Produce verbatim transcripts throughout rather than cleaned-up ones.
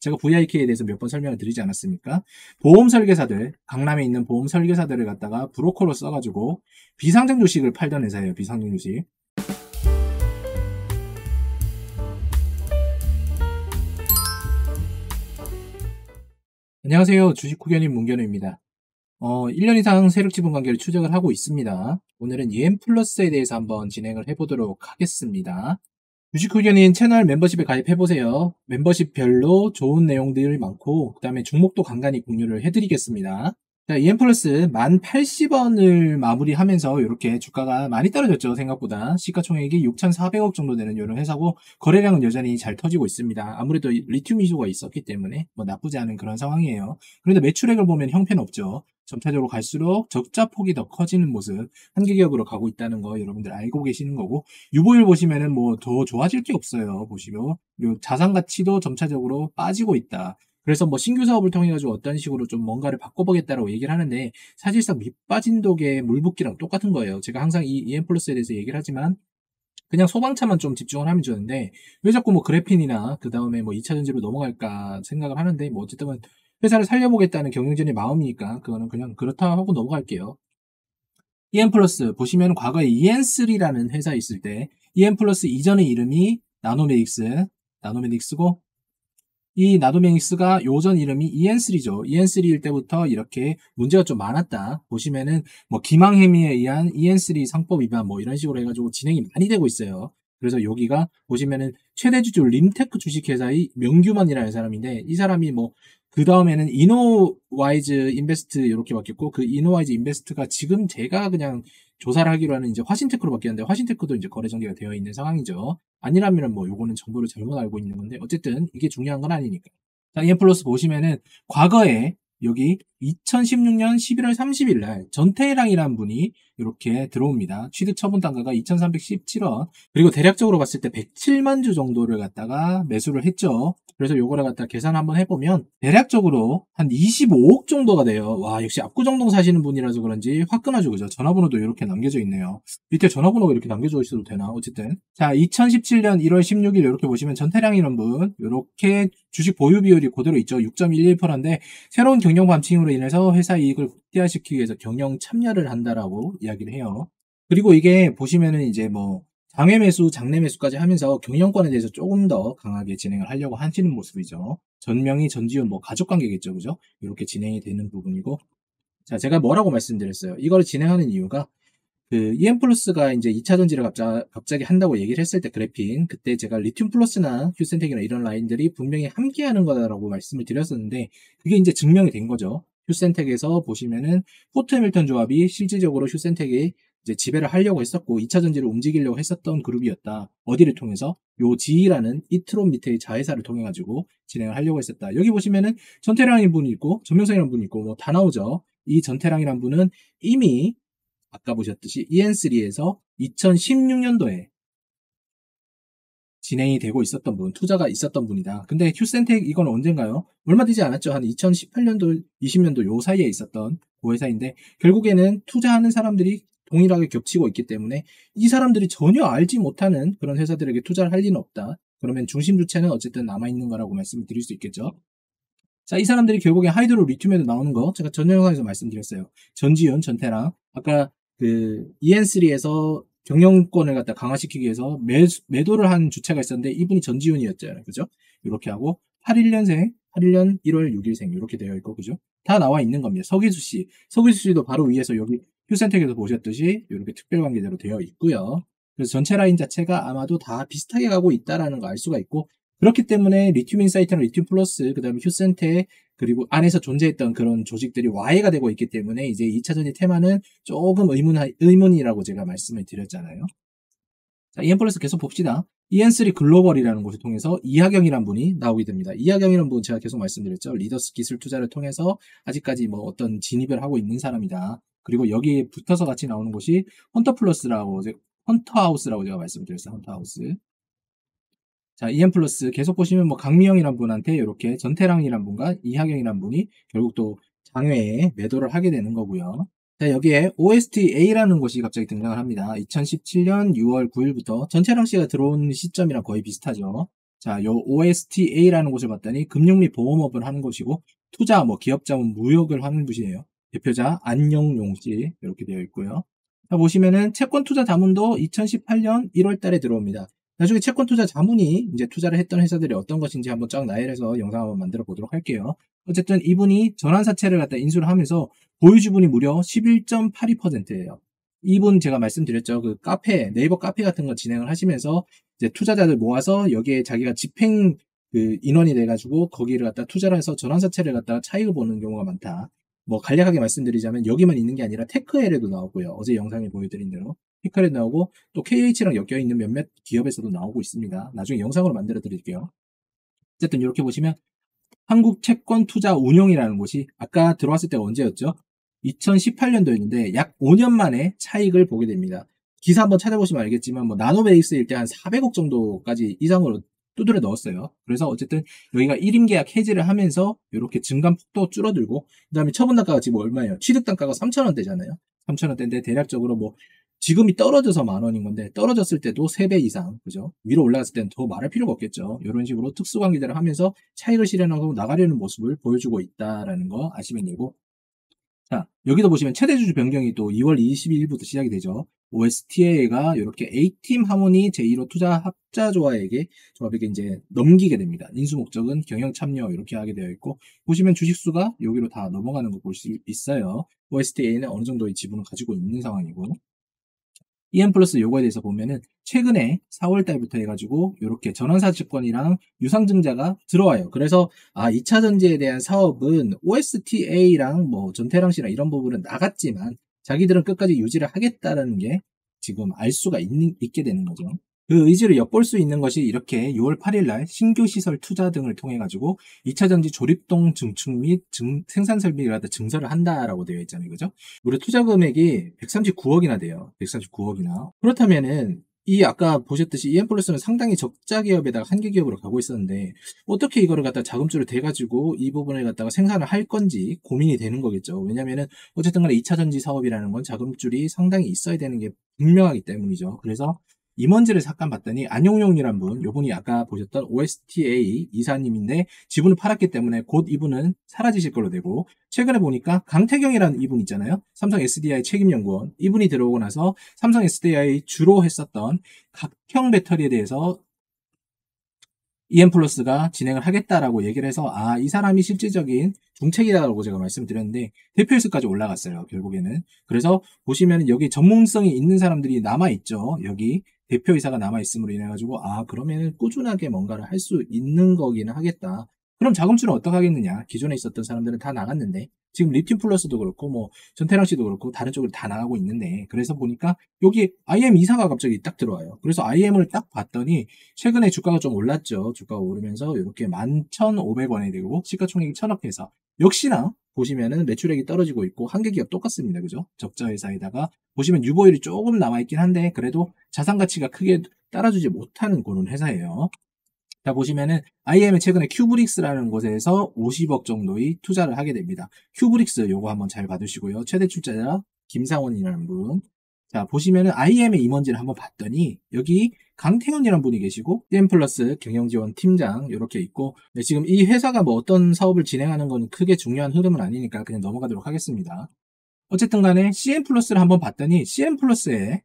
제가 브이아이케이에 대해서 몇 번 설명을 드리지 않았습니까? 보험 설계사들, 강남에 있는 보험 설계사들을 갖다가 브로커로 써가지고 비상장 주식을 팔던 회사예요. 비상장 주식. 안녕하세요. 주식후견인 문견우입니다. 어, 일 년 이상 세력지분 관계를 추적을 하고 있습니다. 오늘은 이엠플러스에 대해서 한번 진행을 해보도록 하겠습니다. 주식후견인 채널 멤버십에 가입해보세요. 멤버십별로 좋은 내용들이 많고 그 다음에 종목도 간간히 공유를 해드리겠습니다. 자, 이엠플러스 만 팔십 원을 마무리하면서 이렇게 주가가 많이 떨어졌죠. 생각보다 시가총액이 육천사백억 정도 되는 이런 회사고 거래량은 여전히 잘 터지고 있습니다. 아무래도 리튬 이슈가 있었기 때문에 뭐 나쁘지 않은 그런 상황이에요. 그런데 매출액을 보면 형편은 없죠. 점차적으로 갈수록 적자 폭이 더 커지는 모습, 한계격으로 가고 있다는 거 여러분들 알고 계시는 거고, 유보율 보시면은 뭐 더 좋아질 게 없어요. 보시면 그리고 자산 가치도 점차적으로 빠지고 있다. 그래서 뭐 신규 사업을 통해 가지고 어떤 식으로 좀 뭔가를 바꿔보겠다라고 얘기를 하는데, 사실상 밑 빠진 독에 물 붓기랑 똑같은 거예요. 제가 항상 이 이엠플러스에 대해서 얘기를 하지만 그냥 소방차만 좀 집중을 하면 좋은데 왜 자꾸 뭐 그래핀이나 그 다음에 뭐 이차 전지로 넘어갈까 생각을 하는데, 뭐 어쨌든 회사를 살려보겠다는 경영진의 마음이니까 그거는 그냥 그렇다 하고 넘어갈게요. 이엠플러스 보시면 과거에 이엔쓰리라는 회사 있을 때 이엠플러스 이전의 이름이 나노메딕스, 나노메딕스고 이 나노메딕스가 요전 이름이 이엔쓰리죠. 이엔쓰리일 때부터 이렇게 문제가 좀 많았다. 보시면은 뭐 기망행위에 의한 이엔쓰리 상법 위반 뭐 이런 식으로 해가지고 진행이 많이 되고 있어요. 그래서 여기가 보시면은 최대 주주 림테크 주식회사의 명규만이라는 사람인데, 이 사람이 뭐 그 다음에는 이노와이즈 인베스트 이렇게 바뀌었고, 그 이노와이즈 인베스트가 지금 제가 그냥 조사를 하기로 하는 이제 화신테크로 바뀌었는데, 화신테크도 이제 거래 전개가 되어 있는 상황이죠. 아니라면 뭐 요거는 정보를 잘못 알고 있는 건데, 어쨌든 이게 중요한 건 아니니까. 자, 이엠플러스 보시면은 과거에 여기 이천십육 년 십일월 삼십일 날 전태랑이라는 분이 이렇게 들어옵니다. 취득 처분 단가가 이천삼백십칠 원. 그리고 대략적으로 봤을 때 백칠만 주 정도를 갖다가 매수를 했죠. 그래서 요거를 갖다 계산 한번 해보면 대략적으로 한 이십오억 정도가 돼요. 와, 역시 압구정동 사시는 분이라서 그런지 화끈하죠, 그죠? 전화번호도 이렇게 남겨져 있네요. 밑에 전화번호가 이렇게 남겨져 있어도 되나? 어쨌든 자, 이천십칠 년 일월 십육 일 이렇게 보시면 전태량이라는 분 이렇게 주식 보유 비율이 그대로 있죠. 육 점 일일 퍼센트인데 새로운 경영 방침으로 인해서 회사 이익을 극대화시키기 위해서 경영 참여를 한다라고 이야기를 해요. 그리고 이게 보시면은 이제 뭐 장외 매수, 장내 매수까지 하면서 경영권에 대해서 조금 더 강하게 진행을 하려고 하시는 모습이죠. 전명희, 전지훈 뭐 가족 관계겠죠, 그죠? 이렇게 진행이 되는 부분이고, 자, 제가 뭐라고 말씀드렸어요. 이걸 진행하는 이유가 그 이엠플러스가 이제 이차 전지를 갑자, 갑자기 한다고 얘기를 했을 때 그래핀, 그때 제가 리튬 플러스나 휴센텍이나 이런 라인들이 분명히 함께하는 거다라고 말씀을 드렸었는데, 그게 이제 증명이 된 거죠. 휴센텍에서 보시면은 포트 해밀턴 조합이 실질적으로 휴센텍이 이제 지배를 하려고 했었고 이차 전지를 움직이려고 했었던 그룹이었다. 어디를 통해서? 요 지이라는 이트론 밑에 자회사를 통해 가지고 진행을 하려고 했었다. 여기 보시면은 전태랑이라는 분이 있고 전명성이라는 분이 있고 뭐 다 나오죠. 이 전태랑이라는 분은 이미 아까 보셨듯이 이엔쓰리에서 이천십육 년도에 진행이 되고 있었던 분, 투자가 있었던 분이다. 근데 휴센텍 이건 언젠가요? 얼마 되지 않았죠. 한 이천십팔 년도, 이십 년도 요 사이에 있었던 그 회사인데, 결국에는 투자하는 사람들이 동일하게 겹치고 있기 때문에 이 사람들이 전혀 알지 못하는 그런 회사들에게 투자를 할 리는 없다. 그러면 중심 주체는 어쨌든 남아있는 거라고 말씀을 드릴 수 있겠죠. 자, 이 사람들이 결국에 하이드로 리튬에도 나오는 거 제가 전 영상에서 말씀드렸어요. 전지훈, 전태랑. 아까 그 이엔쓰리에서 경영권을 갖다 강화시키기 위해서 매, 매도를 한 주체가 있었는데 이분이 전지훈이었잖아요. 그죠? 이렇게 하고 팔십일 년생, 팔십일 년 일월 육일생 이렇게 되어 있고, 그죠? 다 나와 있는 겁니다. 서기수 씨. 서기수 씨도 바로 위에서 여기 휴센텍에서 보셨듯이 이렇게 특별관계자로 되어 있고요. 그래서 전체 라인 자체가 아마도 다 비슷하게 가고 있다라는 거 알 수가 있고, 그렇기 때문에 리튬 인사이트나 리튬 플러스, 그 다음에 휴센텍, 그리고 안에서 존재했던 그런 조직들이 와해가 되고 있기 때문에 이제 이차 전지 테마는 조금 의문, 의문이라고 제가 말씀을 드렸잖아요. 자, 이엠플러스 계속 봅시다. 이엔쓰리 글로벌이라는 곳을 통해서 이하경이라는 분이 나오게 됩니다. 이하경이라는 분 제가 계속 말씀드렸죠. 리더스 기술 투자를 통해서 아직까지 뭐 어떤 진입을 하고 있는 사람이다. 그리고 여기에 붙어서 같이 나오는 곳이 헌터플러스라고, 헌터하우스라고 제가 말씀드렸어요. 헌터하우스. 자, 이엠플러스 계속 보시면 뭐 강미영이란 분한테 이렇게 전태랑이란 분과 이하경이란 분이 결국 또 장외에 매도를 하게 되는 거고요. 자, 여기에 오에스티에이라는 곳이 갑자기 등장을 합니다. 이천십칠 년 유월 구일부터 전태랑 씨가 들어온 시점이랑 거의 비슷하죠. 자, 요 오에스티에이라는 곳을 봤더니 금융 및 보험업을 하는 곳이고 투자, 뭐 기업자문, 무역을 하는 곳이에요. 대표자 안영용 씨 이렇게 되어 있고요. 자, 보시면은 채권 투자 자문도 이천십팔 년 일월 달에 들어옵니다. 나중에 채권 투자 자문이 이제 투자를 했던 회사들이 어떤 것인지 한번 쫙 나열해서 영상 한번 만들어 보도록 할게요. 어쨌든 이분이 전환사채를 갖다 인수를 하면서 보유주분이 무려 십일 점 팔이 퍼센트예요. 이분 제가 말씀드렸죠. 그 카페, 네이버 카페 같은 거 진행을 하시면서 이제 투자자들 모아서 여기에 자기가 집행 그 인원이 돼가지고 거기를 갖다 투자를 해서 전환사채를 갖다가 차익을 보는 경우가 많다. 뭐 간략하게 말씀드리자면 여기만 있는 게 아니라 테크엘에도 나오고요. 어제 영상에 보여드린 대로 테크엘에도 나오고 또 케이에이치랑 엮여있는 몇몇 기업에서도 나오고 있습니다. 나중에 영상으로 만들어 드릴게요. 어쨌든 이렇게 보시면 한국채권투자운용이라는 곳이 아까 들어왔을 때가 언제였죠? 이천십팔 년도였는데 약 오 년 만에 차익을 보게 됩니다. 기사 한번 찾아보시면 알겠지만 뭐 나노베이스일 때 한 사백억 정도까지 이상으로 두드려 넣었어요. 그래서 어쨌든 여기가 일 임 계약 해지를 하면서 이렇게 증감폭도 줄어들고 그 다음에 처분단가가 지금 얼마예요? 취득단가가 삼천 원대잖아요. 삼천 원대인데 대략적으로 뭐 지금이 떨어져서 만 원인 건데 떨어졌을 때도 세 배 이상, 그죠? 위로 올라갔을 때는 더 말할 필요가 없겠죠. 이런 식으로 특수관계자를 하면서 차익을 실현하고 나가려는 모습을 보여주고 있다라는 거 아시면 되고, 자, 여기도 보시면 최대주주 변경이 또 이월 이십일일부터 시작이 되죠. 오에스티에이가 이렇게 A팀 하모니 제일 호 투자 합자 조합에게 조합에게 이제 넘기게 됩니다. 인수 목적은 경영 참여 이렇게 하게 되어 있고 보시면 주식수가 여기로 다 넘어가는 거 볼 수 있어요. 오에스티에이는 어느 정도의 지분을 가지고 있는 상황이고 이엠 플러스 요거에 대해서 보면은 최근에 사월 달부터 해가지고 이렇게 전환사채권이랑 유상증자가 들어와요. 그래서 아 이차 전지에 대한 사업은 오에스티에이랑 뭐 전태랑 씨랑 이런 부분은 나갔지만 자기들은 끝까지 유지를 하겠다라는 게 지금 알 수가 있는, 있게 되는 거죠. 그 의지를 엿볼 수 있는 것이 이렇게 유월 팔일날 신규 시설 투자 등을 통해 가지고 이차 전지 조립동 증축 및 증, 생산 설비라도 증설을 한다라고 되어 있잖아요. 그죠? 우리 투자 금액이 백삼십구억이나 돼요. 백삼십구억이나. 그렇다면은 이 아까 보셨듯이 이엠 플러스는 상당히 적자 기업에다가 한계 기업으로 가고 있었는데 어떻게 이거를 갖다 자금줄을 대 가지고 이 부분을 갖다가 생산을 할 건지 고민이 되는 거겠죠. 왜냐면은 어쨌든 간에 이차 전지 사업이라는 건 자금줄이 상당히 있어야 되는 게 분명하기 때문이죠. 그래서 임원지를 잠깐 봤더니 안용용이란 분, 요분이 아까 보셨던 오에스티에이 이사님인데 지분을 팔았기 때문에 곧 이분은 사라지실 걸로 되고 최근에 보니까 강태경이라는 이분 있잖아요. 삼성 에스디아이 책임연구원. 이분이 들어오고 나서 삼성 에스디아이 주로 했었던 각형 배터리에 대해서 이엠 플러스가 진행을 하겠다라고 얘기를 해서 아, 이 사람이 실질적인 중책이다라고 제가 말씀드렸는데 대표이사까지 올라갔어요. 결국에는. 그래서 보시면 여기 전문성이 있는 사람들이 남아있죠. 여기 대표이사가 남아있음으로 인해 가지고 아, 그러면 꾸준하게 뭔가를 할 수 있는 거기는 하겠다. 그럼 자금줄은 어떻게 하겠느냐? 기존에 있었던 사람들은 다 나갔는데 지금 리튬 플러스도 그렇고 뭐 전태랑 씨도 그렇고 다른 쪽으로 다 나가고 있는데 그래서 보니까 여기 아이엠 이사가 갑자기 딱 들어와요. 그래서 아이엠을 딱 봤더니 최근에 주가가 좀 올랐죠. 주가가 오르면서 이렇게 만 천오백 원이 되고 시가총액이 천억 회사. 역시나 보시면은 매출액이 떨어지고 있고 한계 기업 똑같습니다. 그죠? 적자 회사에다가 보시면 유보율이 조금 남아있긴 한데 그래도 자산 가치가 크게 따라주지 못하는 그런 회사예요. 자, 보시면은 아이엠은 최근에 큐브릭스라는 곳에서 오십억 정도의 투자를 하게 됩니다. 큐브릭스 요거 한번 잘 봐두시고요. 최대 출자자 김상원이라는 분. 자, 보시면은 아이엠의 임원진을 한번 봤더니 여기 강태훈이라는 분이 계시고 이엠 플러스 경영지원 팀장 이렇게 있고 네, 지금 이 회사가 뭐 어떤 사업을 진행하는 건 크게 중요한 흐름은 아니니까 그냥 넘어가도록 하겠습니다. 어쨌든 간에 씨엠 플러스를 한번 봤더니 씨엠 플러스에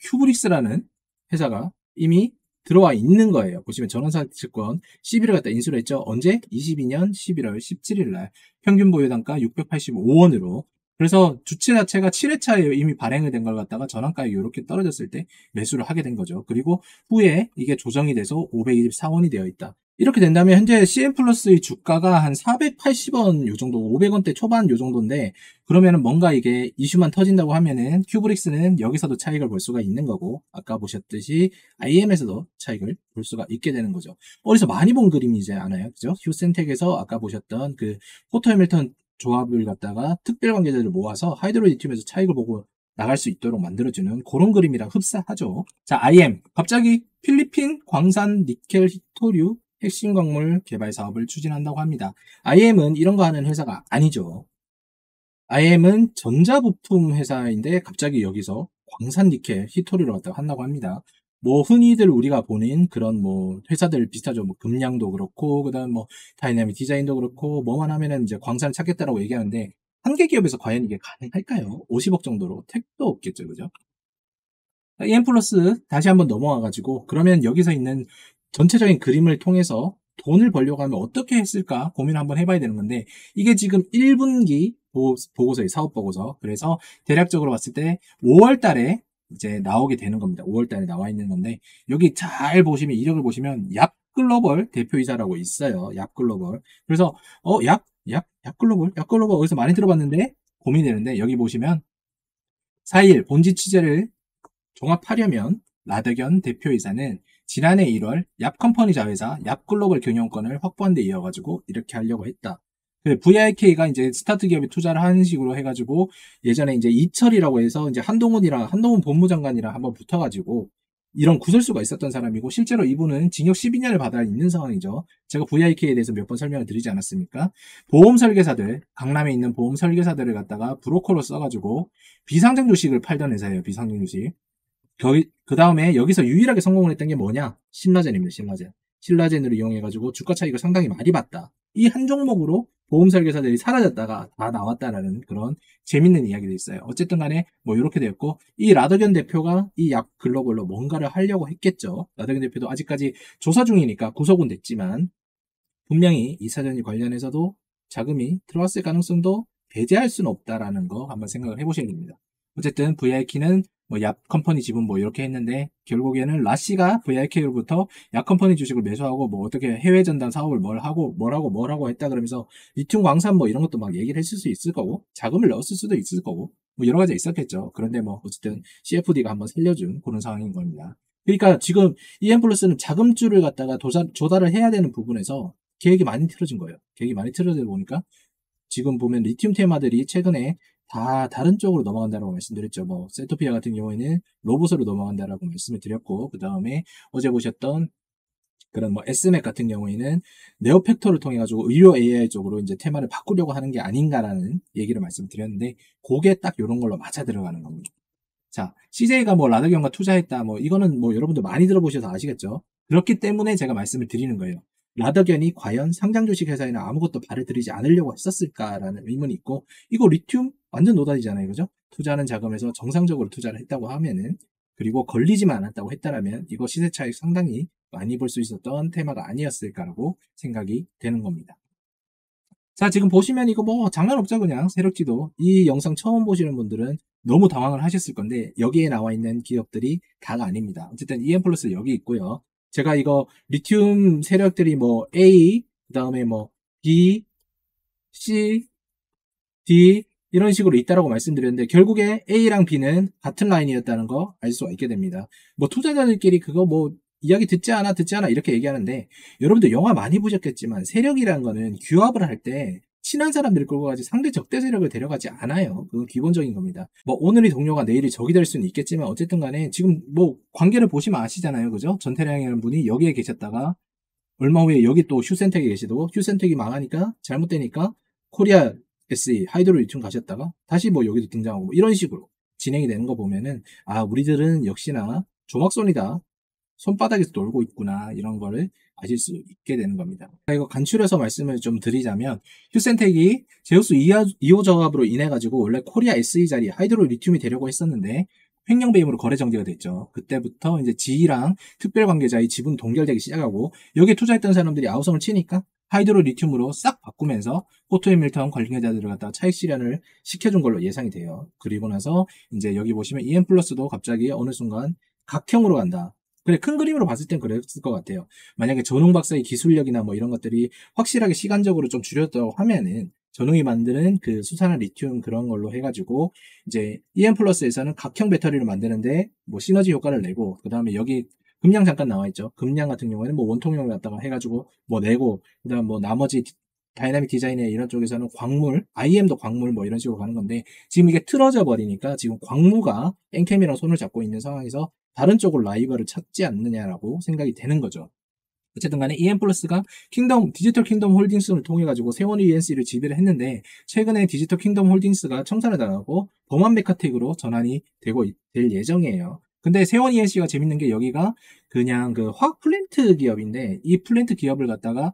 큐브릭스라는 회사가 이미 들어와 있는 거예요. 보시면 전환사채권 십일을 갖다 인수를 했죠. 언제? 이십이년 십일월 십칠일날 평균 보유단가 육백팔십오 원으로 그래서 주체 자체가 칠 회차에 이미 발행이 된 걸 갖다가 전환가액이 이렇게 떨어졌을 때 매수를 하게 된 거죠. 그리고 후에 이게 조정이 돼서 오백이십사 원이 되어 있다. 이렇게 된다면 현재 씨엠 플러스의 주가가 한 사백팔십 원 요 정도, 오백 원대 초반 요 정도인데 그러면은 뭔가 이게 이슈만 터진다고 하면은 큐브릭스는 여기서도 차익을 볼 수가 있는 거고 아까 보셨듯이 아이엠에서도 차익을 볼 수가 있게 되는 거죠. 어디서 많이 본 그림이지 않아요? 그죠? 휴센텍에서 아까 보셨던 그 포터 해밀턴 조합을 갖다가 특별 관계자들을 모아서 하이드로리튬에서 차익을 보고 나갈 수 있도록 만들어주는 그런 그림이랑 흡사하죠. 자, 아이엠. 갑자기 필리핀 광산 니켈 히토류 핵심 광물 개발 사업을 추진한다고 합니다. 아이엠은 이런 거 하는 회사가 아니죠. 아이엠은 전자부품 회사인데 갑자기 여기서 광산 니켈 히토류를 갖다가 한다고 합니다. 뭐 흔히들 우리가 보는 그런 뭐 회사들 비슷하죠. 뭐 금량도 그렇고 그다음 뭐 다이나믹 디자인도 그렇고 뭐만 하면은 이제 광산을 찾겠다라고 얘기하는데 한 개 기업에서 과연 이게 가능할까요? 오십억 정도로 택도 없겠죠, 그죠? 이엠 플러스 다시 한번 넘어와 가지고 그러면 여기서 있는 전체적인 그림을 통해서 돈을 벌려고 하면 어떻게 했을까 고민을 한번 해봐야 되는 건데 이게 지금 일 분기 보고서의 사업 보고서. 그래서 대략적으로 봤을 때 오월 달에 이제 나오게 되는 겁니다. 오월 달에 나와 있는 건데 여기 잘 보시면 이력을 보시면 얍 글로벌 대표이사라고 있어요. 얍 글로벌. 그래서 어, 얍, 얍, 얍 글로벌, 얍 글로벌 어디서 많이 들어봤는데 고민이 되는데 여기 보시면 사 일 본지 취재를 종합하려면 라더견 대표이사는 지난해 일월 얍컴퍼니 자회사 얍글로벌 경영권을 확보한 데 이어가지고 이렇게 하려고 했다. 그 브이아이케이가 이제 스타트 기업에 투자를 하는 식으로 해가지고 예전에 이제 이철이라고 해서 이제 한동훈이랑 한동훈 법무장관이랑 한번 붙어가지고 이런 구설수가 있었던 사람이고 실제로 이분은 징역 십이 년을 받아 있는 상황이죠. 제가 브이아이케이에 대해서 몇 번 설명을 드리지 않았습니까? 보험 설계사들, 강남에 있는 보험 설계사들을 갖다가 브로커로 써가지고 비상장 주식을 팔던 회사예요. 비상장 주식. 그 다음에 여기서 유일하게 성공을 했던 게 뭐냐? 신라젠입니다. 신라젠. 신라젠을 이용해가지고 주가 차익을 상당히 많이 봤다. 이 한 종목으로 보험 설계사들이 사라졌다가 다 나왔다라는 그런 재밌는 이야기도 있어요. 어쨌든 간에 뭐 이렇게 되었고 이 라더견 대표가 이 약 글로벌로 뭔가를 하려고 했겠죠. 라더견 대표도 아직까지 조사 중이니까 구속은 됐지만 분명히 이 사전이 관련해서도 자금이 들어왔을 가능성도 배제할 수는 없다라는 거 한번 생각을 해보셔야 됩니다. 어쨌든 브이아이케이는 뭐 얍컴퍼니 지분 뭐 이렇게 했는데 결국에는 라씨가 브이아이케이로부터 얍컴퍼니 주식을 매수하고 뭐 어떻게 해외 전담 사업을 뭘 하고 뭘 하고 뭘 하고 했다 그러면서 리튬 광산 뭐 이런 것도 막 얘기를 했을 수 있을 거고 자금을 넣었을 수도 있을 거고 뭐 여러 가지 있었겠죠. 그런데 뭐 어쨌든 씨에프디가 한번 살려준 그런 상황인 겁니다. 그러니까 지금 이엠 플러스는 자금줄을 갖다가 도자, 조달을 해야 되는 부분에서 계획이 많이 틀어진 거예요. 계획이 많이 틀어져 보니까 지금 보면 리튬 테마들이 최근에 다 다른 쪽으로 넘어간다라고 말씀드렸죠. 뭐 세토피아 같은 경우에는 로봇으로 넘어간다라고 말씀을 드렸고 그 다음에 어제 보셨던 그런 뭐 에스맥 같은 경우에는 네오팩터를 통해 가지고 의료 에이아이 쪽으로 이제 테마를 바꾸려고 하는 게 아닌가라는 얘기를 말씀드렸는데 그게 딱 이런 걸로 맞아 들어가는 겁니다. 자, 씨제이가 뭐 라더견과 투자했다 뭐 이거는 뭐 여러분들 많이 들어보셔서 아시겠죠? 그렇기 때문에 제가 말씀을 드리는 거예요. 라더견이 과연 상장 주식 회사에는 아무것도 발을 들이지 않으려고 했었을까라는 의문이 있고 이거 리튬 완전 노답이잖아요. 그죠? 투자하는 자금에서 정상적으로 투자를 했다고 하면은 그리고 걸리지만 않았다고 했다라면 이거 시세 차익 상당히 많이 볼 수 있었던 테마가 아니었을까라고 생각이 되는 겁니다. 자, 지금 보시면 이거 뭐 장난 없죠, 그냥 세력지도. 이 영상 처음 보시는 분들은 너무 당황을 하셨을 건데 여기에 나와 있는 기업들이 다가 아닙니다. 어쨌든 이엠 플러스 여기 있고요. 제가 이거 리튬 세력들이 뭐 A, 그 다음에 뭐 B, C, D 이런 식으로 있다라고 말씀드렸는데 결국에 A랑 B는 같은 라인이었다는 거 알 수가 있게 됩니다. 뭐 투자자들끼리 그거 뭐 이야기 듣지 않아 듣지 않아 이렇게 얘기하는데 여러분들 영화 많이 보셨겠지만 세력이라는 거는 규합을 할 때 친한 사람들을 끌고 가지 상대 적대 세력을 데려가지 않아요. 그건 기본적인 겁니다. 뭐 오늘이 동료가 내일이 적이 될 수는 있겠지만 어쨌든 간에 지금 뭐 관계를 보시면 아시잖아요. 그죠? 전태량이라는 분이 여기에 계셨다가 얼마 후에 여기 또 휴센텍에 계시고 휴센텍이 망하니까 잘못되니까 코리아 에스이 하이드로 리튬 가셨다가 다시 뭐 여기도 등장하고 뭐 이런 식으로 진행이 되는 거 보면은 아 우리들은 역시나 조막손이다. 손바닥에서 놀고 있구나 이런 거를 아실 수 있게 되는 겁니다. 이거 간추려서 말씀을 좀 드리자면 휴센텍이 제우스 이 호 저합으로 인해 가지고 원래 코리아 에스이 자리 하이드로 리튬이 되려고 했었는데 횡령 배임으로 거래 정지가 됐죠. 그때부터 이제 지이랑 특별 관계자의 지분 동결되기 시작하고 여기에 투자했던 사람들이 아우성을 치니까 하이드로 리튬으로 싹 바꾸면서 포토 해밀턴 관계자들을 갖다가 차익 실현을 시켜준 걸로 예상이 돼요. 그리고 나서 이제 여기 보시면 이엠 플러스도 갑자기 어느 순간 각형으로 간다. 그래, 큰 그림으로 봤을 땐 그랬을 것 같아요. 만약에 전웅 박사의 기술력이나 뭐 이런 것들이 확실하게 시간적으로 좀 줄였다고 하면은 전웅이 만드는 그 수산화 리튬 그런 걸로 해가지고 이제 이엠 플러스에서는 각형 배터리를 만드는데 뭐 시너지 효과를 내고 그 다음에 여기 금량 잠깐 나와 있죠. 금량 같은 경우에는 뭐 원통형을 갖다가 해가지고 뭐 내고 그 다음 뭐 나머지 다이나믹 디자인의 이런 쪽에서는 광물, 아이엠도 광물 뭐 이런 식으로 가는 건데 지금 이게 틀어져 버리니까 지금 광무가 엔캠이랑 손을 잡고 있는 상황에서 다른 쪽으로 라이벌을 찾지 않느냐라고 생각이 되는 거죠. 어쨌든 간에 이엠 플러스가 킹덤, 디지털 킹덤 홀딩스를 통해 가지고 세원 이엔씨를 지배를 했는데 최근에 디지털 킹덤 홀딩스가 청산을 당하고 범한 메카텍으로 전환이 되고 될 예정이에요. 근데 세원 이엔씨가 재밌는 게 여기가 그냥 그 화학 플랜트 기업인데 이 플랜트 기업을 갖다가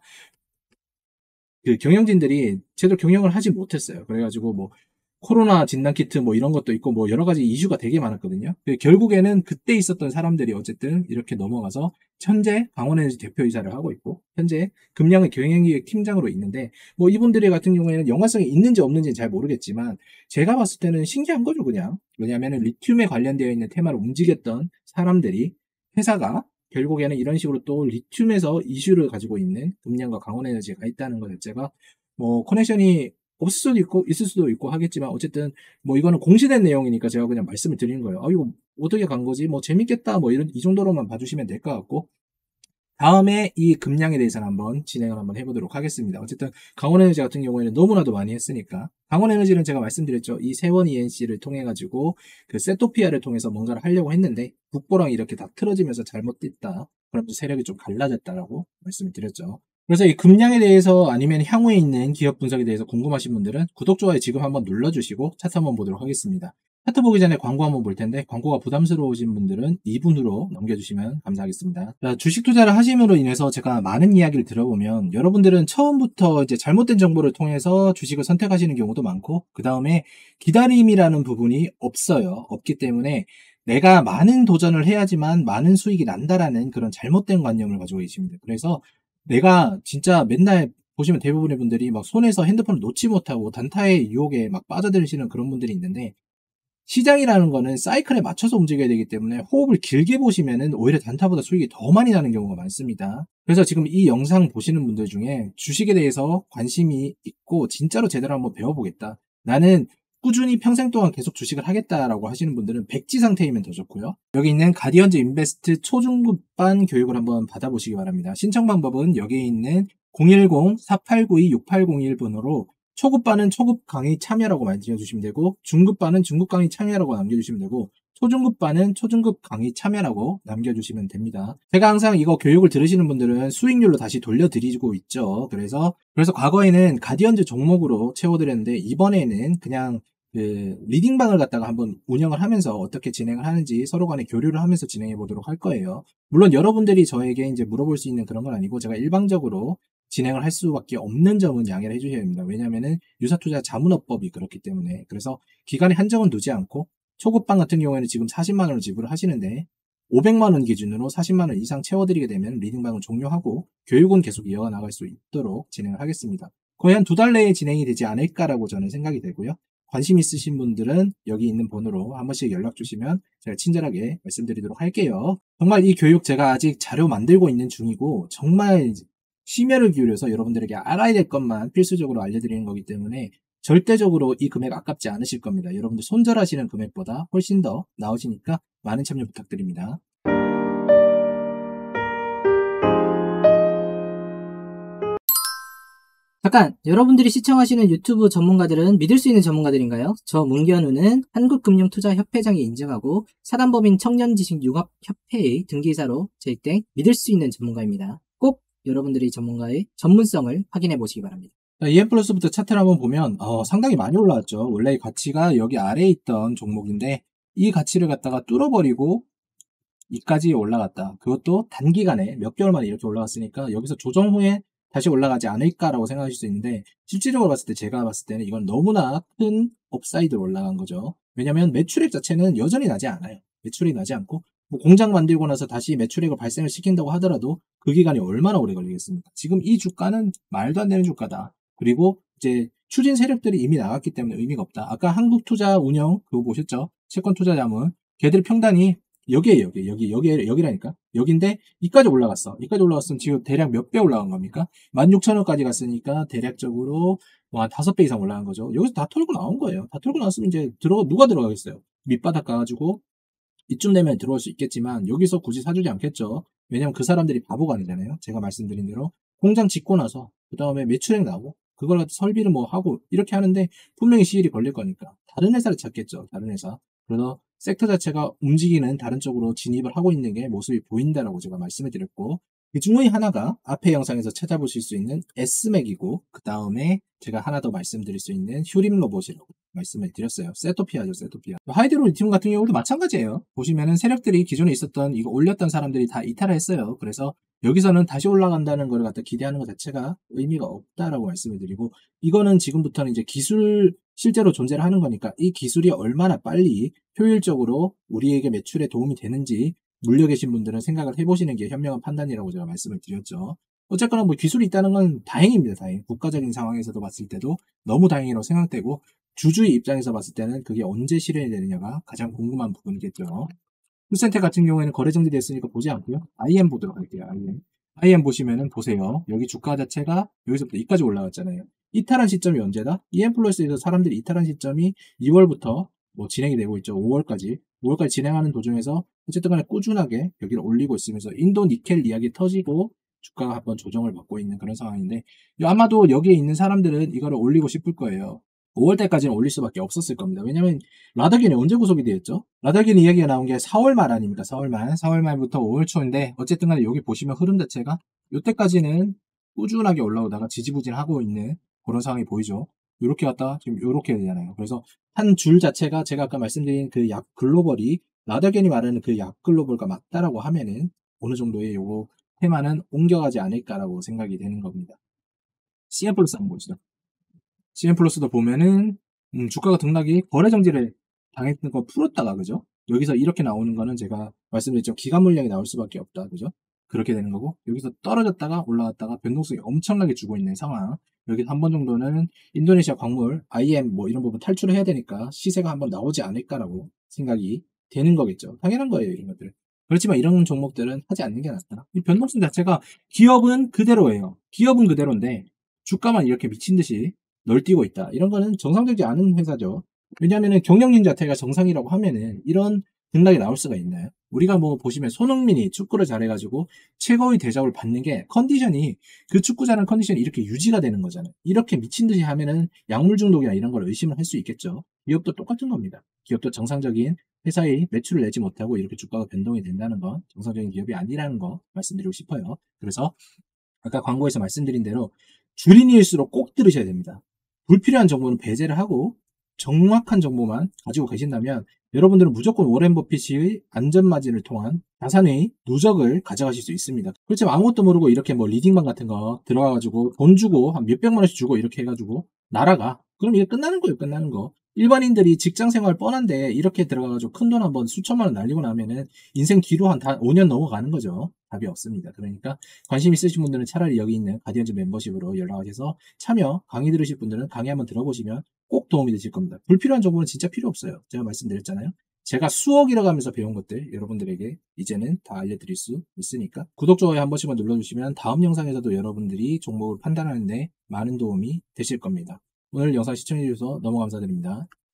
그 경영진들이 제대로 경영을 하지 못했어요. 그래가지고 뭐 코로나 진단키트 뭐 이런 것도 있고 뭐 여러 가지 이슈가 되게 많았거든요. 결국에는 그때 있었던 사람들이 어쨌든 이렇게 넘어가서 현재 강원에너지 대표이사를 하고 있고 현재 금량의 경영기획 팀장으로 있는데 뭐 이분들의 같은 경우에는 연관성이 있는지 없는지는 잘 모르겠지만 제가 봤을 때는 신기한 거죠 그냥. 왜냐하면 리튬에 관련되어 있는 테마를 움직였던 사람들이 회사가 결국에는 이런 식으로 또 리튬에서 이슈를 가지고 있는 금량과 강원에너지가 있다는 것 자체가 뭐 커넥션이 없을 수도 있고 있을 수도 있고 하겠지만 어쨌든 뭐 이거는 공시된 내용이니까 제가 그냥 말씀을 드리는 거예요. 아 이거 어떻게 간 거지? 뭐 재밌겠다 뭐 이런 이 정도로만 봐주시면 될 것 같고 다음에 이 금량에 대해서는 한번 진행을 한번 해보도록 하겠습니다. 어쨌든 강원에너지 같은 경우에는 너무나도 많이 했으니까 강원에너지는 제가 말씀드렸죠. 이 세원 이엔씨를 통해 가지고 그 세토피아를 통해서 뭔가를 하려고 했는데 북보랑 이렇게 다 틀어지면서 잘못됐다. 그러면서 세력이 좀 갈라졌다라고 말씀을 드렸죠. 그래서 이 금량에 대해서 아니면 향후에 있는 기업 분석에 대해서 궁금하신 분들은 구독, 좋아요 지금 한번 눌러주시고 차트 한번 보도록 하겠습니다. 차트 보기 전에 광고 한번 볼 텐데 광고가 부담스러우신 분들은 이 분으로 넘겨주시면 감사하겠습니다. 자, 주식 투자를 하심으로 인해서 제가 많은 이야기를 들어보면 여러분들은 처음부터 이제 잘못된 정보를 통해서 주식을 선택하시는 경우도 많고 그 다음에 기다림이라는 부분이 없어요. 없기 때문에 내가 많은 도전을 해야지만 많은 수익이 난다라는 그런 잘못된 관념을 가지고 계십니다. 그래서 내가 진짜 맨날 보시면 대부분의 분들이 막 손에서 핸드폰을 놓지 못하고 단타의 유혹에 막 빠져드시는 그런 분들이 있는데 시장이라는 거는 사이클에 맞춰서 움직여야 되기 때문에 호흡을 길게 보시면은 오히려 단타보다 수익이 더 많이 나는 경우가 많습니다. 그래서 지금 이 영상 보시는 분들 중에 주식에 대해서 관심이 있고 진짜로 제대로 한번 배워보겠다. 나는 꾸준히 평생 동안 계속 주식을 하겠다라고 하시는 분들은 백지 상태이면 더 좋고요. 여기 있는 가디언즈 인베스트 초중급반 교육을 한번 받아보시기 바랍니다. 신청 방법은 여기에 있는 공일공 사팔구이 육팔공일 번호로 초급반은 초급 강의 참여라고 남겨주시면 되고 중급반은 중급 강의 참여라고 남겨주시면 되고 초중급반은 초중급 강의 참여라고 남겨주시면 됩니다. 제가 항상 이거 교육을 들으시는 분들은 수익률로 다시 돌려드리고 있죠. 그래서 그래서 과거에는 가디언즈 종목으로 채워드렸는데 이번에는 그냥 그 리딩방을 갖다가 한번 운영을 하면서 어떻게 진행을 하는지 서로 간에 교류를 하면서 진행해 보도록 할 거예요. 물론 여러분들이 저에게 이제 물어볼 수 있는 그런 건 아니고 제가 일방적으로 진행을 할 수밖에 없는 점은 양해를 해주셔야 됩니다. 왜냐하면은 유사투자 자문업법이 그렇기 때문에. 그래서 기간에 한정은 두지 않고 초급반 같은 경우에는 지금 사십만 원을 지불을 하시는데 오백만 원 기준으로 사십만 원 이상 채워드리게 되면 리딩방을 종료하고 교육은 계속 이어가 나갈 수 있도록 진행을 하겠습니다. 거의 한 두 달 내에 진행이 되지 않을까라고 저는 생각이 되고요. 관심 있으신 분들은 여기 있는 번호로 한 번씩 연락 주시면 제가 친절하게 말씀드리도록 할게요. 정말 이 교육 제가 아직 자료 만들고 있는 중이고 정말 심혈을 기울여서 여러분들에게 알아야 될 것만 필수적으로 알려드리는 거기 때문에 절대적으로 이 금액 아깝지 않으실 겁니다. 여러분들 손절하시는 금액보다 훨씬 더 나오시니까 많은 참여 부탁드립니다. 잠깐! 여러분들이 시청하시는 유튜브 전문가들은 믿을 수 있는 전문가들인가요? 저 문견우는 한국금융투자협회장이 인증하고 사단법인 청년지식융합협회의 등기사로 재직된 믿을 수 있는 전문가입니다. 꼭 여러분들이 전문가의 전문성을 확인해 보시기 바랍니다. 이엠플러스부터 차트를 한번 보면 어, 상당히 많이 올라왔죠. 원래 이 가치가 여기 아래에 있던 종목인데 이 가치를 갖다가 뚫어버리고 이까지 올라갔다. 그것도 단기간에 몇 개월 만에 이렇게 올라갔으니까 여기서 조정 후에 다시 올라가지 않을까라고 생각하실 수 있는데 실질적으로 봤을 때 제가 봤을 때는 이건 너무나 큰 업사이드로 올라간 거죠. 왜냐하면 매출액 자체는 여전히 나지 않아요. 매출액이 나지 않고 뭐 공장 만들고 나서 다시 매출액을 발생을 시킨다고 하더라도 그 기간이 얼마나 오래 걸리겠습니까? 지금 이 주가는 말도 안 되는 주가다. 그리고 이제 추진 세력들이 이미 나갔기 때문에 의미가 없다. 아까 한국투자운영 그거 보셨죠? 채권투자자문 걔들 평단이 여기에 여기 여기 여기 여기라니까 여기인데 이까지 올라갔어. 이까지 올라갔으면 지금 대략 몇 배 올라간 겁니까? 만 육천 원까지 갔으니까 대략적으로 뭐 한 다섯 배 이상 올라간 거죠. 여기서 다 털고 나온 거예요. 다 털고 나왔으면 이제 들어 누가 들어가겠어요? 밑바닥 가가지고 이쯤 되면 들어올 수 있겠지만 여기서 굳이 사주지 않겠죠. 왜냐면 그 사람들이 바보가 아니잖아요. 제가 말씀드린 대로 공장 짓고 나서 그 다음에 매출액 나고 그걸 갖다 설비를 뭐 하고 이렇게 하는데 분명히 시일이 걸릴 거니까 다른 회사를 찾겠죠. 다른 회사. 그래서 섹터 자체가 움직이는 다른 쪽으로 진입을 하고 있는 게 모습이 보인다라고 제가 말씀을 드렸고 그 중의 하나가 앞에 영상에서 찾아보실 수 있는 에스맥이고 그 다음에 제가 하나 더 말씀드릴 수 있는 휴림로봇이라고 말씀을 드렸어요. 세토피아죠, 세토피아. 하이드로 리튬 같은 경우도 마찬가지예요. 보시면은 세력들이 기존에 있었던 이거 올렸던 사람들이 다 이탈을 했어요. 그래서 여기서는 다시 올라간다는 걸 갖다 기대하는 것 자체가 의미가 없다라고 말씀을 드리고, 이거는 지금부터는 이제 기술 실제로 존재를 하는 거니까 이 기술이 얼마나 빨리 효율적으로 우리에게 매출에 도움이 되는지 물려 계신 분들은 생각을 해보시는 게 현명한 판단이라고 제가 말씀을 드렸죠. 어쨌거나 뭐 기술이 있다는 건 다행입니다. 다행. 국가적인 상황에서도 봤을 때도 너무 다행이라고 생각되고, 주주의 입장에서 봤을 때는 그게 언제 실현이 되느냐가 가장 궁금한 부분이겠죠. 풀센텍 같은 경우에는 거래 정지됐으니까 보지 않고요. 아이엠 보도록 할게요. 아이엠. 아이엠 보시면은 보세요. 여기 주가 자체가 여기서부터 이까지 올라갔잖아요. 이탈한 시점이 언제다? 이엠 플러스에서 사람들이 이탈한 시점이 이월부터 뭐 진행이 되고 있죠. 오월까지. 오월까지 진행하는 도중에서 어쨌든 간에 꾸준하게 여기를 올리고 있으면서 인도 니켈 이야기 터지고 주가가 한번 조정을 받고 있는 그런 상황인데, 아마도 여기에 있는 사람들은 이거를 올리고 싶을 거예요. 오월 달까지는 올릴 수밖에 없었을 겁니다. 왜냐면 라더겐이 언제 구속이 되었죠? 라더겐 이야기가 나온 게 사월 말 아닙니까? 사월 말. 사월 말부터 오월 초인데 어쨌든 간에 여기 보시면 흐름 자체가 이때까지는 꾸준하게 올라오다가 지지부진하고 있는 그런 상황이 보이죠. 이렇게 갔다가 지금 이렇게 되잖아요. 그래서 한 줄 자체가 제가 아까 말씀드린 그 약 글로벌이 라더겐이 말하는 그 약 글로벌과 맞다라고 하면은 어느 정도의 요거 테마는 옮겨가지 않을까라고 생각이 되는 겁니다. 씨엠 플러스 한번 보시죠. 씨엠 플러스도 보면은 음, 주가가 등락이 거래 정지를 당했던 거 풀었다가, 그죠? 여기서 이렇게 나오는 거는 제가 말씀드렸죠. 기간 물량이 나올 수밖에 없다, 그죠? 그렇게 되는 거고, 여기서 떨어졌다가 올라갔다가 변동성이 엄청나게 주고 있는 상황. 여기 한 번 정도는 인도네시아 광물, 아이엠 뭐 이런 부분 탈출을 해야 되니까 시세가 한번 나오지 않을까라고 생각이 되는 거겠죠. 당연한 거예요, 이런 것들은. 그렇지만 이런 종목들은 하지 않는 게 낫다. 이 변동성 자체가 기업은 그대로예요. 기업은 그대로인데 주가만 이렇게 미친 듯이 널뛰고 있다. 이런 거는 정상적이지 않은 회사죠. 왜냐하면 경영진 자체가 정상이라고 하면은 이런 등락이 나올 수가 있나요? 우리가 뭐 보시면 손흥민이 축구를 잘해가지고 최고의 대접을 받는 게 컨디션이, 그 축구 잘하는 컨디션이 이렇게 유지가 되는 거잖아요. 이렇게 미친 듯이 하면은 약물 중독이나 이런 걸 의심을 할 수 있겠죠. 기업도 똑같은 겁니다. 기업도 정상적인 회사의 매출을 내지 못하고 이렇게 주가가 변동이 된다는 건 정상적인 기업이 아니라는 거 말씀드리고 싶어요. 그래서 아까 광고에서 말씀드린 대로 주린이일수록 꼭 들으셔야 됩니다. 불필요한 정보는 배제를 하고 정확한 정보만 가지고 계신다면 여러분들은 무조건 워렌 버핏의 안전마진을 통한 자산의 누적을 가져가실 수 있습니다. 그렇지만 아무것도 모르고 이렇게 뭐 리딩방 같은 거 들어가가지고 돈 주고 한 몇백만 원씩 주고 이렇게 해가지고 날아가. 그럼 이게 끝나는 거예요, 끝나는 거. 일반인들이 직장생활 뻔한데 이렇게 들어가가지고 큰 돈 한번 수천만 원 날리고 나면은 인생 뒤로 한 오 년 넘어가는 거죠. 답이 없습니다. 그러니까 관심 있으신 분들은 차라리 여기 있는 가디언즈 멤버십으로 연락하셔서 참여, 강의 들으실 분들은 강의 한번 들어보시면 꼭 도움이 되실 겁니다. 불필요한 정보는 진짜 필요 없어요. 제가 말씀드렸잖아요. 제가 수억 잃어가면서 배운 것들 여러분들에게 이제는 다 알려드릴 수 있으니까 구독, 좋아요 한 번씩만 눌러주시면 다음 영상에서도 여러분들이 종목을 판단하는 데 많은 도움이 되실 겁니다. 오늘 영상 시청해주셔서 너무 감사드립니다.